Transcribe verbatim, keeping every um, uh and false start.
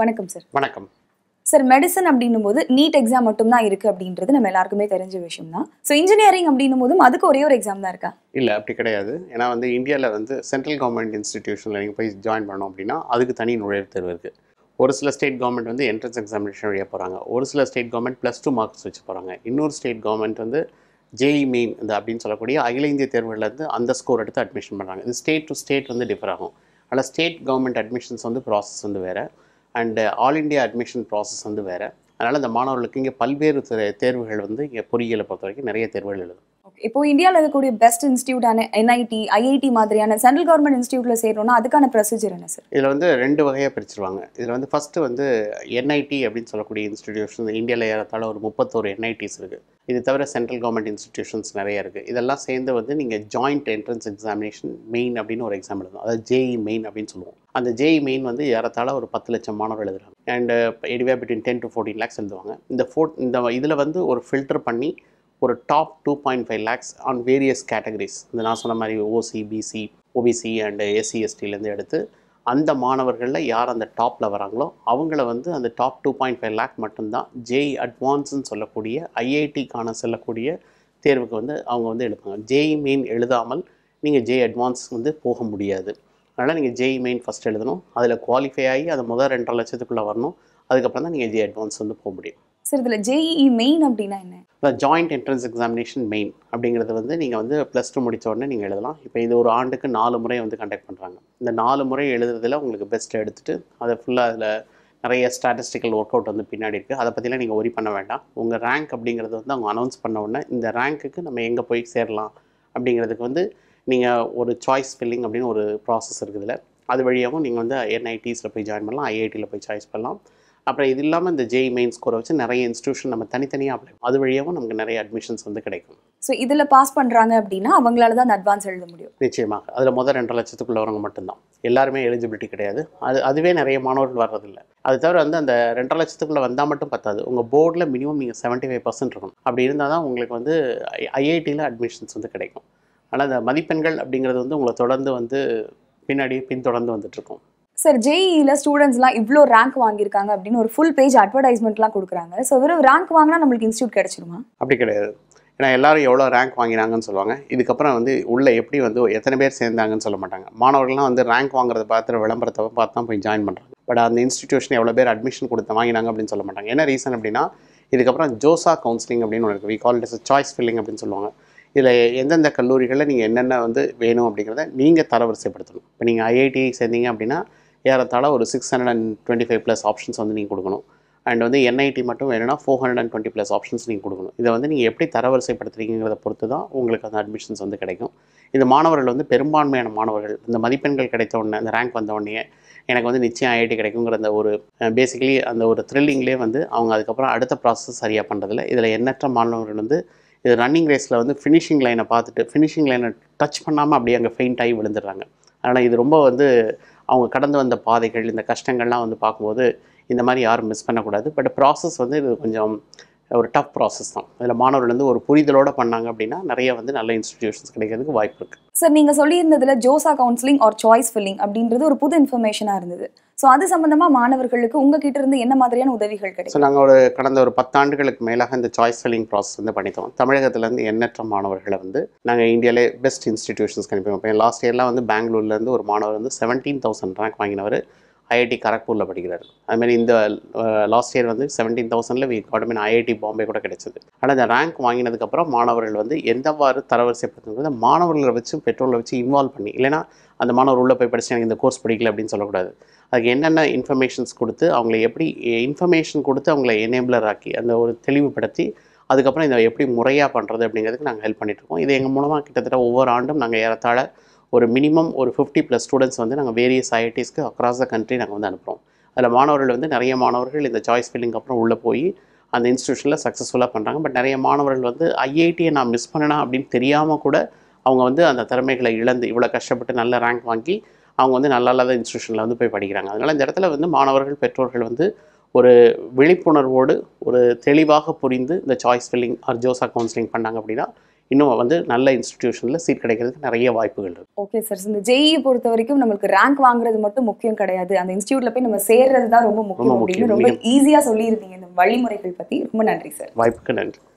வணக்கம் சார். வணக்கம் sir. Medicine அப்படின்னும் போது நீட் எக்ஸாம் மட்டும் தான் இருக்கு அப்படின்றது நம்ம எல்லாருக்குமே தெரிஞ்ச விஷயம் தான். ஸோ இன்ஜினியரிங் அப்படின்னும் போதும் அதுக்கு ஒரே ஒரு எக்ஸாம் தான் இருக்கா? இல்லை, அப்படி கிடையாது. ஏன்னா வந்து இந்தியாவில் வந்து சென்ட்ரல் கவர்மெண்ட் இன்ஸ்டிடியூஷனில் நீங்கள் போய் ஜாயின் பண்ணோம் அப்படின்னா அதுக்கு தனி நுழைவுத் தேர்வு இருக்குது. ஒரு சில ஸ்டேட் கவர்மெண்ட் வந்து என்ட்ரன்ஸ் எக்ஸாமினேஷன் வழியாக போகிறாங்க. ஒரு சில state government plus two marks வச்சு போகிறாங்க. இன்னொரு ஸ்டேட் கவர்மெண்ட் வந்து ஜேஇ மெயின் இந்த அப்படின்னு சொல்லக்கூடிய அகில இந்திய தேர்வுலேருந்து அந்த ஸ்கோர் எடுத்து அட்மிஷன் பண்ணுறாங்க. இது ஸ்டேட் டு ஸ்டேட் வந்து டிஃபர் ஆகும். அதில் ஸ்டேட் கவர்மெண்ட் அட்மிஷன்ஸ் வந்து ப்ராசஸ் வந்து வேறு, and all India admission process வந்து வேறு. அதனால் இந்த மாணவர்களுக்கு இங்கே பல்வேறு தேர்வுகள் வந்து இங்கே பொறியியலை பொறுத்த வரைக்கும் நிறைய தேர்வுகள் எழுதும். ஓகே, இப்போ இந்தியாவில் இருக்கக்கூடிய பெஸ்ட் இன்ஸ்டியூட்டான என்ஐடி, ஐஐடி மாதிரியான சென்ட்ரல் கவர்மெண்ட் இன்ஸ்டியூட்டில் சேரணும்னா அதுக்கான ப்ரொசீஜர் என்ன சார்? இதில் வந்து ரெண்டு வகையாக பிரிச்சிருவாங்க. இதில் வந்து ஃபஸ்ட்டு வந்து என்ஐடி அப்படின்னு சொல்லக்கூடிய இன்ஸ்டிடியூஷன் இந்தியாவில் ஏறத்தாழ ஒரு முப்பத்தோரு என்ஐடிஸ் இருக்குது. இது தவிர சென்ட்ரல் கவர்மெண்ட் இன்ஸ்டிடியூஷன்ஸ் நிறைய இருக்குது. இதெல்லாம் சேர்ந்து வந்து நீங்கள் ஜாயிண்ட் என்ட்ரன்ஸ் எக்ஸாமினேஷன் மெயின் அப்படின்னு ஒரு எக்ஸாம் எழுதணும். அதாவது ஜேஇ மெயின் அப்படின்னு சொல்லுவோம். அந்த ஜேஇ மெயின் வந்து ஏறத்தாழ ஒரு பத்து லட்சம் மாணவர்கள் எழுதுறாங்க. And anyway between ten to fourteen lakhs எழுதுவாங்க. இந்த ஃபோர் இந்த இதில் வந்து ஒரு ஃபில்டர் பண்ணி ஒரு top two point five lakhs on various categories, இந்த நான் சொன்ன மாதிரி OC, BC, OBC and SC எஸ்டிலேருந்து எடுத்து அந்த மாணவர்களில் யார் அந்த டாப்பில் வராங்களோ அவங்கள வந்து அந்த top two point five lakh மட்டும்தான் ஜேஇ அட்வான்ஸ்ன்னு சொல்லக்கூடிய ஐஐடிக்கான செல்லக்கூடிய தேர்வுக்கு வந்து அவங்க வந்து எழுதுவாங்க. ஜேஇ மெயின் எழுதாமல் நீங்கள் ஜேஇ அட்வான்ஸ் வந்து போக முடியாது. அதனால் நீங்கள் ஜேஇ மெயின் ஃபஸ்ட் எழுதணும். அதில் குவாலிஃபை ஆகி அதை முதல் ரெண்டரை லட்சத்துக்குள்ளே வரணும். அதுக்கப்புறம் தான் நீங்கள் ஜேஇ அட்வான்ஸ் வந்து போக முடியும். சார், இதில் ஜேஇஇ மெயின் அப்படின்னா என்ன? ஜாயிண்ட் என்ட்ரன்ஸ் எக்ஸாமினேஷன் மெயின் அப்படிங்கிறது வந்து நீங்கள் வந்து ப்ளஸ் டூ முடித்த உடனே நீங்கள் எழுதலாம். இப்போ இது ஒரு ஆண்டுக்கு நாலு முறை வந்து கண்டக்ட் பண்ணுறாங்க. இந்த நாலு முறை எழுதுறதுல உங்களுக்கு பெஸ்ட்டை எடுத்துகிட்டு அதை ஃபுல்லாக அதில் நிறைய ஸ்டாட்டிஸ்டிக்கல் ஒர்க் அவுட் வந்து பின்னாடி இருக்குது. அதை பற்றிலாம் நீங்கள் ஒரி பண்ண வேண்டாம். உங்கள் ரேங்க் அப்படிங்கிறது வந்து அவங்க அனௌன்ஸ் பண்ண உடனே இந்த ரேங்க்குக்கு நம்ம எங்கே போய் சேரலாம் அப்படிங்கிறதுக்கு வந்து நீங்கள் ஒரு சாய்ஸ் ஃபில்லிங் அப்படின்னு ஒரு ப்ராசஸ் இருக்குதுல, அது வழியாகவும் நீங்கள் வந்து என்ஐடிஸில் போய் ஜாயின் பண்ணலாம், ஐஐடியில் போய் சாய்ஸ் பண்ணலாம். அப்புறம் இது இல்லாமல் இந்த ஜேஇ மெயின் ஸ்கோரை வச்சு நிறைய இன்ஸ்டியூஷன் நம்ம தனித்தனியாக அப்ளை, அது வழியாகவும் நமக்கு நிறைய அட்மிஷன்ஸ் வந்து கிடைக்கும். ஸோ இதில் பாஸ் பண்ணுறாங்க அப்படின்னா அவங்களால தான் அந்த அட்வான்ஸ் எழுத முடியும். நிச்சயமாக அதில் முதல் ரெண்டரை லட்சத்துக்குள்ளே வரவங்க மட்டும்தான். எல்லாருமே எலிஜிபிலிட்டி கிடையாது. அது அதுவே நிறைய மாணவர்கள் வர்றதில்லை. அது தவிர வந்து அந்த ரெண்டரை லட்சத்துக்குள்ளே வந்தால் மட்டும் பத்தாது. உங்கள் போர்டில் மினிமம் நீங்கள் செவன்ட்டி ஃபைவ் பர்சன்ட் இருக்கணும். அப்படி இருந்தால் தான் உங்களுக்கு வந்து ஐஐடியில் அட்மிஷன்ஸ் வந்து கிடைக்கும். ஆனால் அந்த மதிப்பெண்கள் அப்படிங்கிறது வந்து உங்களை தொடர்ந்து வந்து பின்னாடி பின்தொடர்ந்து வந்துட்டுருக்கும். சார், ஜேஇஇல ஸ்டூடெண்ட்ஸ்லாம் இவ்வளோ ரேங்க் வாங்கியிருக்காங்க அப்படின்னு ஒரு ஃபுல் பேஜ் அட்வர்டைஸ்மெண்ட்லாம் கொடுக்குறாங்க. ஸோ வெறும் ரேங்க் வாங்கினா நம்மளுக்கு இன்ஸ்டியூட் கிடைச்சிருமா? அப்படி கிடையாது. ஏன்னா எல்லாரும் எவ்வளோ ரேங்க் வாங்கினாங்கன்னு சொல்லுவாங்க. இதுக்கப்புறம் வந்து உள்ளே எப்படி வந்து எத்தனை பேர் சேர்ந்தாங்கன்னு சொல்ல மாட்டாங்க. மாணவர்கள்லாம் வந்து ரேங்க் வாங்குறத பார்த்து விளம்பரத்தை பார்த்து தான் போய் ஜாயின் பண்ணுறாங்க. பட் அந்த இன்ஸ்டிடியூஷன் எவ்வளோ பேர் அட்மிஷன் கொடுத்து வாங்கினாங்க அப்படின்னு சொல்ல மாட்டாங்க. என்ன ரீசன் அப்படின்னா இதுக்கப்புறம் ஜோசா கவுன்சிலிங் அப்படின்னு ஒன்று இருக்குது. We call it choice filling அப்படின்னு சொல்லுவாங்க. இதில் எந்தெந்த கல்லூரிகளில் நீங்கள் என்னென்ன வந்து வேணும் அப்படிங்கிறத நீங்கள் தரவரிசைப்படுத்தணும். இப்போ நீங்கள் ஐஐடி சேர்ந்தீங்க அப்படின்னா ஏறத்தாழ ஒரு six hundred and twenty five plus options வந்து நீங்கள் கொடுக்கணும். அண்ட் வந்து என்ஐடி மட்டும் வேணும்னா four hundred and twenty plus options நீங்கள் கொடுக்கணும். இதை வந்து நீங்கள் எப்படி தரவரிசைப்படுத்துறீங்கிறத பொறுத்து தான் உங்களுக்கு அந்த அட்மிஷன்ஸ் வந்து கிடைக்கும். இந்த மாணவர்கள் வந்து பெரும்பான்மையான மாணவர்கள் இந்த மதிப்பெண்கள் கிடைத்த உடனே, அந்த ரேங்க் வந்த உடனே எனக்கு வந்து நிச்சயம் ஐஐடி கிடைக்குங்கிற அந்த ஒரு பேசிக்கலி அந்த ஒரு த்ரில்லிங்லேயே வந்து அவங்க அதுக்கப்புறம் அடுத்த ப்ராசஸ் சரியாக பண்ணுறதில்ல. இதில் எண்ணற்ற மாணவர்கள் வந்து இது ரன்னிங் ரேஸில் வந்து ஃபினிஷிங் லைனை பார்த்துட்டு ஃபினிஷிங் லைனை டச் பண்ணாமல் அப்படியே அங்கே ஃபெயிண்ட் ஆகி விழுந்துடுறாங்க. அதனால் இது ரொம்ப வந்து அவங்க கடந்து வந்த பாதைகள், இந்த கஷ்டங்கள்லாம் வந்து பார்க்கும்போது இந்த மாதிரி யாரும் மிஸ் பண்ணக்கூடாது. பட் ப்ராசஸ் வந்து இது கொஞ்சம் ஒரு டஃப் ப்ராசஸ் தான். இதில் மாணவர்கள் வந்து ஒரு புரிதலோடு பண்ணாங்க அப்படின்னா நிறைய வந்து நல்ல இன்ஸ்டிடியூஷன்ஸ் கிடைக்கிறதுக்கு வாய்ப்பு இருக்குது. சார், நீங்கள் சொல்லியிருந்ததில் JoSAA counselling or choice filling அப்படின்றது ஒரு புது இன்ஃபர்மேஷனாக இருந்தது. ஸோ அது சம்மந்தமாக மாணவர்களுக்கு உங்ககிட்ட இருந்து என்ன மாதிரியான உதவிகள் கிடைக்கும்? ஸோ நாங்கள் ஒரு கடந்த ஒரு பத்தாண்டுகளுக்கு மேலாக இந்த சாய்ஸ் ஃபில்லிங் ப்ராசஸ் வந்து பண்ணித்தோம். தமிழகத்துலேருந்து எண்ணற்ற மாணவர்களை வந்து நாங்கள் இந்தியாவிலே பெஸ்ட் இன்ஸ்டிடியூஷன்ஸ்க்கு அனுப்பி வைப்போம். லாஸ்ட் இயர்லாம் வந்து பெங்களூர்லேருந்து ஒரு மாணவர் வந்து செவன்டீன் தௌசண்ட் ரேங்க் வாங்கினவர் ஐஐடி கரக்பூரில் படிக்கிறார். அதுமாதிரி இந்த லாஸ்ட் இயர் வந்து செவன்டீன் தௌசண்டில் we got mean IIT Bombay கூட கிடைச்சது. ஆனால் இந்த ரேங்க் வாங்கினதுக்கப்புறம் மாணவர்கள் வந்து எந்தவாறு தரவரிசைப்படுத்துங்கிறத மாணவர்களை வச்சு பெற்றோர்களை வச்சு இன்வால்வ் பண்ணி, இல்லைனா அந்த மாணவர் உள்ளே போய் படிச்சு எனக்கு இந்த கோர்ஸ் படிக்கல அப்படின்னு சொல்லக்கூடாது. அதுக்கு என்னென்ன இன்ஃபர்மேஷன்ஸ் கொடுத்து அவங்களை எப்படி இன்ஃபர்மேஷன் கொடுத்து அவங்களை எனேபிளர் ஆக்கி அந்த ஒரு தெளிவுபடுத்தி அதுக்கப்புறம் இதை எப்படி முறையாக பண்ணுறது அப்படிங்கிறதுக்கு நாங்கள் ஹெல்ப் பண்ணிகிட்ருக்கோம். இது எங்கள் மூலமாக கிட்டத்தட்ட ஒவ்வொரு ஆண்டும் நாங்கள் ஏறத்தாழ ஒரு மினிமம் ஒரு ஃபிஃப்டி ப்ளஸ் ஸ்டூடெண்ட்ஸ் வந்து நாங்கள் வேரியஸ் ஐஐடிஸ்க்கு அக்ராஸ் த கண்ட்ரி நாங்கள் வந்து அனுப்புகிறோம். அதில் மாணவர்கள் வந்து நிறைய மாணவர்கள் இந்த சாய்ஸ் ஃபில்லிங் அப்புறம் உள்ளே போய் அந்த இன்ஸ்டியூஷனில் சக்ஸஸ்ஃபுல்லாக பண்ணுறாங்க. பட் நிறைய மாணவர்கள் வந்து ஐஐடியை நான் மிஸ் பண்ணேனா அப்படின்னு தெரியாமல் கூட அவங்க வந்து அந்த திறமைகளை இழந்து இவ்வளோ கஷ்டப்பட்டு நல்ல ரேங்க் வாங்கி அவங்க வந்து நல்ல இல்லாத இன்ஸ்டியூஷனில் வந்து போய் படிக்கிறாங்க. அதனால் இந்த இடத்துல வந்து மாணவர்கள் பெற்றோர்கள் வந்து ஒரு விழிப்புணர்வோடு ஒரு தெளிவாக புரிந்து இந்த choice filling or JoSAA counselling பண்ணாங்க அப்படின்னா இன்னும் வந்து நல்ல இன்ஸ்டிடியூஷனில் சீட் கிடைக்கிறதுக்கு நிறைய வாய்ப்புகள் இருக்குது. ஓகே சார், இந்த ஜேஇ பொறுத்த வரைக்கும் நம்மளுக்கு ரேங்க் வாங்குறது மட்டும் முக்கியம் கிடையாது, அந்த இன்ஸ்டியூட்ல போய் நம்ம சேர்றது தான் ரொம்ப முக்கியம் அப்படின்னு ரொம்ப ஈஸியாக சொல்லியிருந்தீங்க இந்த வழிமுறைகள் பற்றி. ரொம்ப நன்றி சார். வாய்ப்புக்கு நன்றி.